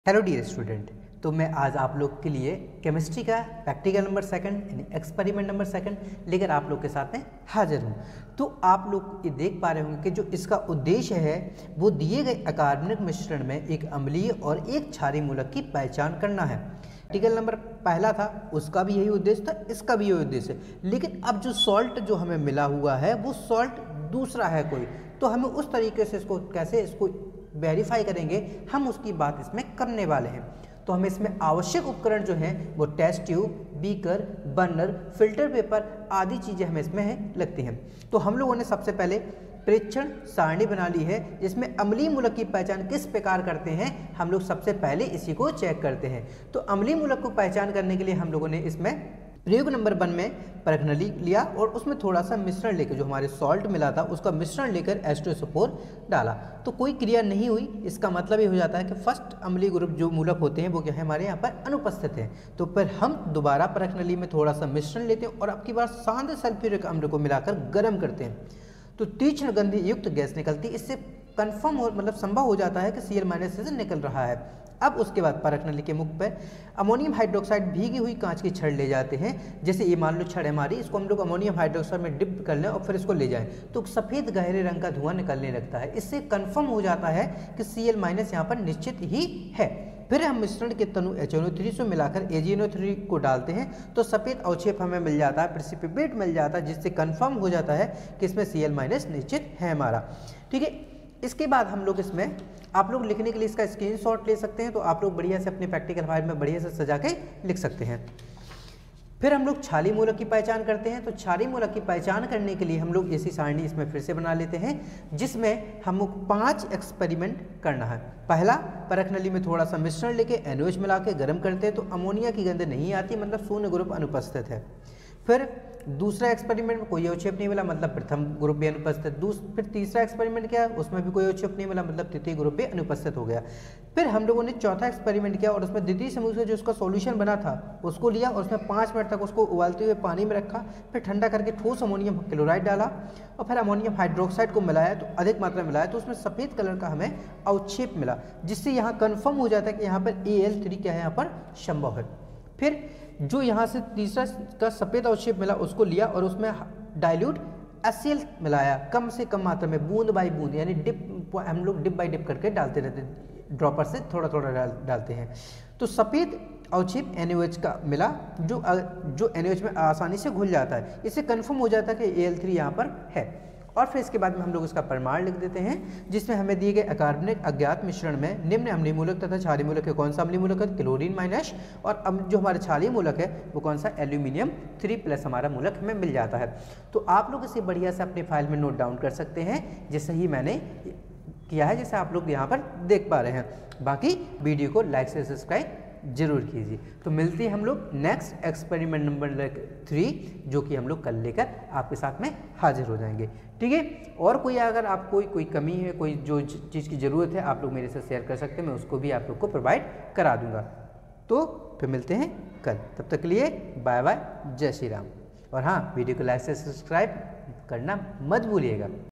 Hello dear student. तो मैं आज आप लोग के लिए केमिस्ट्री का प्रैक्टिकल नंबर सेकंड यानी एक्सपेरिमेंट नंबर सेकंड लेकर आप लोग के साथ में हाजिर हूँ। तो आप लोग ये देख पा रहे होंगे कि जो इसका उद्देश्य है वो दिए गए अकार्बनिक मिश्रण में एक अम्लीय और एक क्षारीय मूलक की पहचान करना है। प्रैक्टिकल नंबर पहला था उसका भी यही उद्देश्य था, इसका भी यही उद्देश्य है। लेकिन अब जो सॉल्ट जो हमें मिला हुआ है वो सॉल्ट दूसरा है कोई, तो हमें उस तरीके से इसको कैसे इसको वेरीफाई करेंगे, हम उसकी बात इसमें करने वाले हैं। तो हमें इसमें आवश्यक उपकरण जो हैं वो test tube, beaker, burner, filter paper आदि चीज़ें हमें इसमें लगती हैं। तो हम लोगों ने सबसे पहले परीक्षण सारणी बना ली है जिसमें अम्लीय मूलक की पहचान किस प्रकार करते हैं, हम लोग सबसे पहले इसी को चेक करते हैं। तो अम्लीय मूलक को पहचान करने के लिए हम लोगों ने इसमें प्रयोग नंबर 1 में परखनली लिया और उसमें थोड़ा सा मिश्रण लेकर, जो हमारे सॉल्ट मिला था उसका मिश्रण लेकर H2SO4 डाला। तो कोई क्रिया नहीं हुई, इसका मतलब ये हो जाता है कि फर्स्ट अम्लीय ग्रुप जो मूलक होते हैं वो क्या है, हमारे यहाँ पर अनुपस्थित है। तो फिर हम दोबारा परखनली में थोड़ा सा मिश्रण लेते हैं और अब की बार शांत सल्फ्यूरिक अम्ल को मिलाकर गर्म करते हैं। तो तीक्ष्ण गंध युक्त गैस निकलती है। इससे कन्फर्म हो मतलब संभव हो जाता है कि Cl- से निकल रहा है। अब उसके बाद परखनली के मुख पर अमोनियम हाइड्रोक्साइड भीगी हुई कांच की छड़ ले जाते हैं। जैसे ये मान लो छड़ हमारी, इसको हम लोग अमोनियम हाइड्रोक्साइड में डिप कर लें और फिर इसको ले जाएं तो सफ़ेद गहरे रंग का धुआं निकलने लगता है। इससे कन्फर्म हो जाता है कि Cl- यहाँ पर निश्चित ही है। फिर हम मिश्रण के तनु HNO3 से मिलाकर AgNO3 को डालते हैं तो सफ़ेद अवक्षेप हमें मिल जाता है, प्रेसिपिटेट मिल जाता है, जिससे कंफर्म हो जाता है कि इसमें Cl- निश्चित है हमारा। ठीक है, इसके बाद हम लोग इसमें आप लोग लिखने के लिए इसका स्क्रीनशॉट ले सकते हैं। तो आप लोग बढ़िया से अपने प्रैक्टिकल फाइल में बढ़िया से सजा के लिख सकते हैं। फिर हम लोग क्षारीय मूलक की पहचान करते हैं। तो क्षारीय मूलक की पहचान करने के लिए हम लोग ऐसी सारणी इसमें फिर से बना लेते हैं जिसमें हम लोग 5 एक्सपेरिमेंट करना है। पहला, परखनली में थोड़ा सा मिश्रण लेके NaOH मिला के गर्म करते हैं तो अमोनिया की गंध नहीं आती, मतलब शून्य ग्रुप अनुपस्थित है। फिर दूसरा एक्सपेरिमेंट में कोई अवक्षेप नहीं मिला, मतलब प्रथम ग्रुप भी अनुपस्थित। फिर तीसरा एक्सपेरिमेंट किया, उसमें भी कोई अवक्षेप नहीं मिला, मतलब तृतीय ग्रुप भी अनुपस्थित हो गया। फिर हम लोगों ने चौथा एक्सपेरिमेंट किया और उसमें द्वितीय समूह से जो उसका सॉल्यूशन बना था उसको लिया और उसमें 5 मिनट तक उसको उबालते हुए पानी में रखा। फिर ठंडा करके ठोस अमोनियम क्लोराइड डाला और फिर अमोनियम हाइड्रोक्साइड को मिलाया, तो अधिक मात्रा में मिलाया तो उसमें सफ़ेद कलर का हमें अवक्षेप मिला, जिससे यहाँ कन्फर्म हो जाता है कि यहाँ पर Al3 क्या है, यहाँ पर संभव है। फिर जो यहाँ से तीसरा का सफ़ेद अवक्षेप मिला उसको लिया और उसमें डाइल्यूट HCl मिलाया, कम से कम मात्रा में, बूंद बाई बूंद, यानी डिप, हम लोग डिप बाई डिप करके डालते रहते हैं, ड्रॉपर से थोड़ा थोड़ा डालते हैं। तो सफ़ेद अवक्षेप NaOH का मिला जो NaOH में आसानी से घुल जाता है। इससे कन्फर्म हो जाता है कि Al3 यहाँ पर है। और फिर इसके बाद में हम लोग इसका प्रमाण लिख देते हैं जिसमें हमें दिए गए अकार्बनिक अज्ञात मिश्रण में निम्न अम्लीय मूलक तथा क्षारीय मूलक है। कौन सा अम्लीय मूलक है? Chlorine minus. और अब जो हमारा क्षारीय मूलक है वो कौन सा? एल्यूमिनियम 3+ हमारा मूलक हमें मिल जाता है। तो आप लोग इसे बढ़िया से अपनी फाइल में नोट डाउन कर सकते हैं जैसे ही मैंने किया है, जैसे आप लोग यहाँ पर देख पा रहे हैं। बाकी वीडियो को लाइक से सब्सक्राइब जरूर कीजिए। तो मिलते हैं हम लोग नेक्स्ट एक्सपेरिमेंट नंबर 3 जो कि हम लोग कल लेकर आपके साथ में हाजिर हो जाएंगे। ठीक है, और कोई अगर आपको कोई कमी है, कोई जो चीज़ की ज़रूरत है, आप लोग मेरे से शेयर कर सकते हैं, मैं उसको भी आप लोग को प्रोवाइड करा दूंगा। तो फिर मिलते हैं कल, तब तक के लिए बाय बाय, जय श्री राम। और हाँ, वीडियो को लाइक से सब्सक्राइब करना मत भूलिएगा।